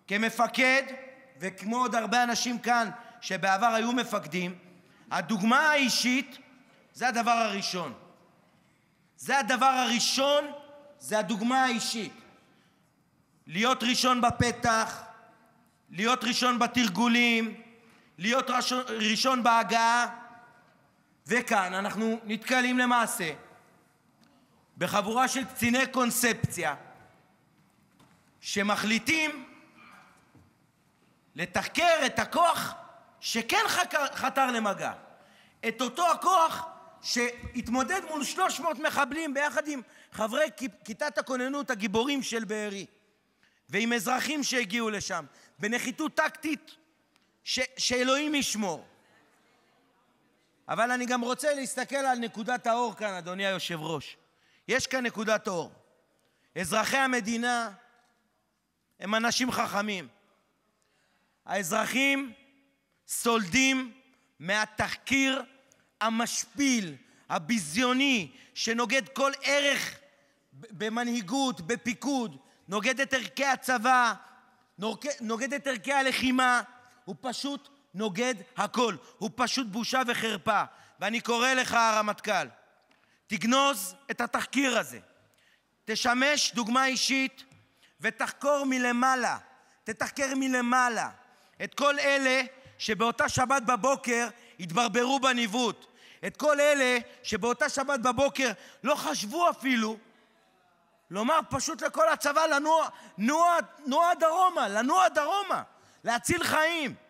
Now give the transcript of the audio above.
כמפקד, וכמו עוד הרבה אנשים כאן שבעבר היו מפקדים, הדוגמה האישית זה הדבר הראשון. זה הדבר הראשון, זה הדוגמה האישית. להיות ראשון בפתח, להיות ראשון בתרגולים, להיות ראשון בהגעה. וכאן אנחנו נתקלים למעשה בחבורה של קציני קונספציה שמחליטים לתחקר את הכוח שכן חתר למגע, את אותו הכוח שהתמודד מול 300 מחבלים ביחד עם חברי כיתת הכוננות הגיבורים של בארי ועם אזרחים שהגיעו לשם בנחיתות טקטית שאלוהים ישמור. אבל אני גם רוצה להסתכל על נקודת האור כאן, אדוני היושב ראש. יש כאן נקודת אור. אזרחי המדינה הם אנשים חכמים. האזרחים סולדים מהתחקיר המשפיל, הביזיוני, שנוגד כל ערך במנהיגות, בפיקוד, נוגד את ערכי הצבא, נוגד את ערכי הלחימה, הוא פשוט נוגד הכל, הוא פשוט בושה וחרפה. ואני קורא לך הרמטכ"ל, תגנוז את התחקיר הזה, תשמש דוגמה אישית ותחקור מלמעלה, תתחקר מלמעלה את כל אלה שבאותה שבת בבוקר התברברו בניווט, את כל אלה שבאותה שבת בבוקר לא חשבו אפילו לומר פשוט לכל הצבא לנוע דרומה, להציל חיים.